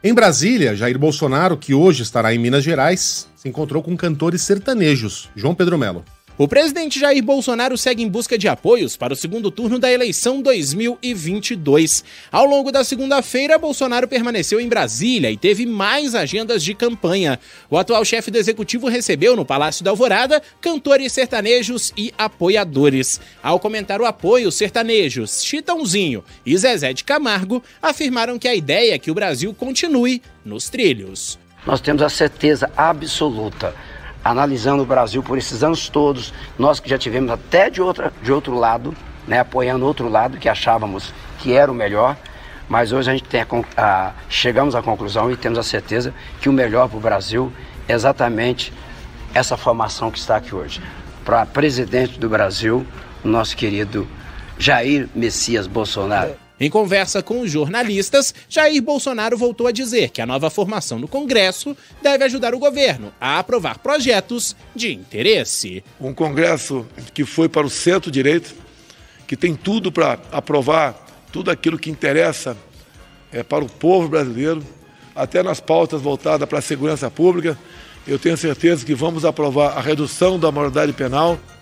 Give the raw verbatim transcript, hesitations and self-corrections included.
Em Brasília, Jair Bolsonaro, que hoje estará em Minas Gerais, se encontrou com cantores sertanejos. João Pedro Melo. O presidente Jair Bolsonaro segue em busca de apoios para o segundo turno da eleição dois mil e vinte e dois. Ao longo da segunda-feira, Bolsonaro permaneceu em Brasília e teve mais agendas de campanha. O atual chefe do executivo recebeu no Palácio da Alvorada cantores sertanejos e apoiadores. Ao comentar o apoio, os sertanejos Chitãozinho e Zezé de Camargo afirmaram que a ideia é que o Brasil continue nos trilhos. Nós temos a certeza absoluta, analisando o Brasil por esses anos todos, nós que já tivemos até de, outra, de outro lado, né, apoiando outro lado que achávamos que era o melhor, mas hoje a gente tem a, a, chegamos à conclusão e temos a certeza que o melhor para o Brasil é exatamente essa formação que está aqui hoje. Para presidente do Brasil, o nosso querido Jair Messias Bolsonaro. Em conversa com os jornalistas, Jair Bolsonaro voltou a dizer que a nova formação no Congresso deve ajudar o governo a aprovar projetos de interesse. Um Congresso que foi para o centro-direita, que tem tudo para aprovar tudo aquilo que interessa é, para o povo brasileiro, até nas pautas voltadas para a segurança pública. Eu tenho certeza que vamos aprovar a redução da maioridade penal.